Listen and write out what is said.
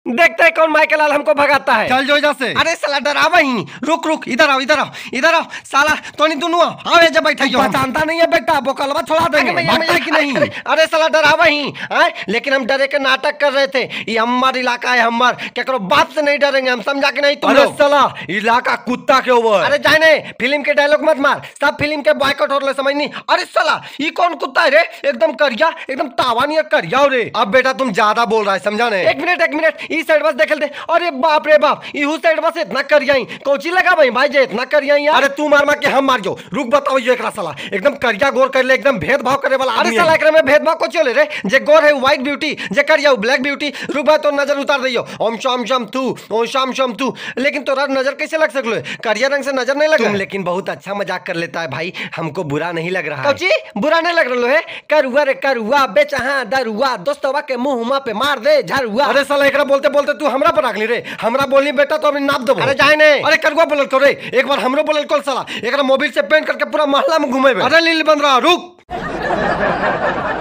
देखते हैं कौन माइकल लाल हमको भगाता है। चल जो इधर से। अरे साला डरावा ही, रुक रुक, इधर आओ इधर आओ इधर आओ साला, तो नहीं दोनों आओ जब बैठे हो। पहचानता नहीं है बेटा, बोकलवा छोड़ा देंगे, भागता है कि नहीं? अरे साला डरावा ही, लेकिन हम डरे के नाटक कर रहे थे। ये हमारा इलाका है, हमार केकरो बाप से नहीं डरेंगे हम, समझा कि नहीं तुम लोग? साला इलाका कुत्ता के ऊपर। अरे जाने फिल्म के डायलॉग मत मार, सब फिल्म के बॉयकॉट हो रहे, समझ नहीं। अरे साला ये कौन कुत्ता है रे, एकदम करिया, एकदम तावानी करिया रे। अब बेटा तुम ज्यादा बोल रहा है, समझा नहीं? एक मिनट इस साइड बस देख ले। अरे बाप रे बाप, इहू साइड बस इतना करियाई कोची लगा भाई जे इतना करियाई यार। अरे तू मार मार के हम मार जो। रुक बताओ ये एकरा साला एकदम करिया गोर कर ले, एकदम भेदभाव करे वाला अरे साला एकरा में भेदभाव को चले रे, जे गोर है व्हाइट ब्यूटी, जे करिया ब्लैक ब्यूटी। रुक भाई तो नजर उतार दियो, ओम शाम शाम तू, ओम शाम शाम तू। लेकिन तोरा नजर कैसे लग सकलो? करिया रंग से नजर नहीं लगा। तुम लेकिन बहुत अच्छा मजाक कर लेता है भाई, हमको बुरा नहीं लग रहा है। कोची बुरा नहीं लग रहा है? करुआ रे करुआ, बेचहा दरुआ, दोस्तवा के मुंह पे मार दे झरुआ। अरे साला एकरा बोलते बोलते तू हमरा पर आगली रे, हमरा बोलनी बेटा तो अभी नाप देबो। अरे जाए नहीं। अरे करुआ बोलल करे, एक बार हमरो बोलल कल साला, एकरा मोबाइल से पेंट करके पूरा मोहल्ला में घुमेबे। अरे लील बंद रहा, रुक।